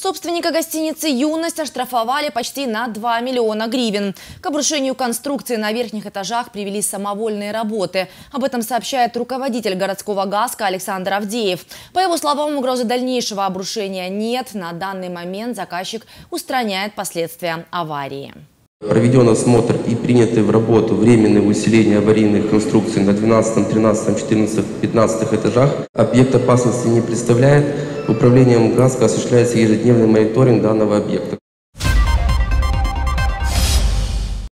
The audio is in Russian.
Собственника гостиницы «Юность» оштрафовали почти на 2 миллиона гривен. К обрушению конструкции на верхних этажах привели самовольные работы. Об этом сообщает руководитель городского ГАСКО Александр Авдеев. По его словам, угрозы дальнейшего обрушения нет. На данный момент заказчик устраняет последствия аварии. Проведен осмотр и приняты в работу временные усиления аварийных конструкций на 12, 13, 14, 15 этажах. Объект опасности не представляет. Управлением ГАСКО осуществляется ежедневный мониторинг данного объекта.